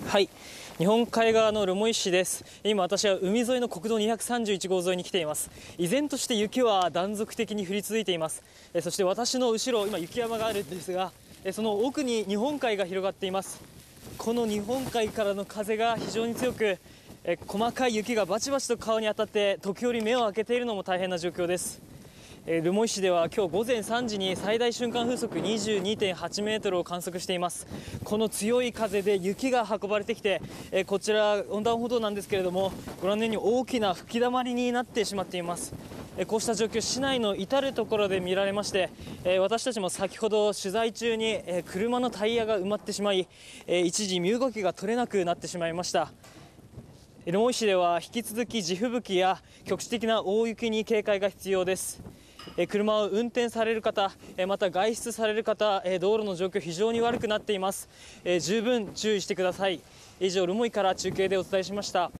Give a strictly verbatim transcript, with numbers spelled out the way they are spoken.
はい、日本海側の留萌市です。今私は海沿いの国道にひゃくさんじゅういち号沿いに来ています。依然として雪は断続的に降り続いています。えそして私の後ろ、今雪山があるんですが、えその奥に日本海が広がっています。この日本海からの風が非常に強く、え細かい雪がバチバチと顔に当たって時折目を開けているのも大変な状況です。留萌市では今日午前さんじに最大瞬間風速 にじゅうにてんはちメートルを観測しています。この強い風で雪が運ばれてきて、こちら横断歩道なんですけれども、ご覧のように大きな吹きだまりになってしまっています。こうした状況、市内の至る所で見られまして、私たちも先ほど取材中に車のタイヤが埋まってしまい、一時身動きが取れなくなってしまいました。留萌市では引き続き地吹雪や局地的な大雪に警戒が必要です。車を運転される方、また外出される方、道路の状況非常に悪くなっています。十分注意してください。以上、留萌から中継でお伝えしました。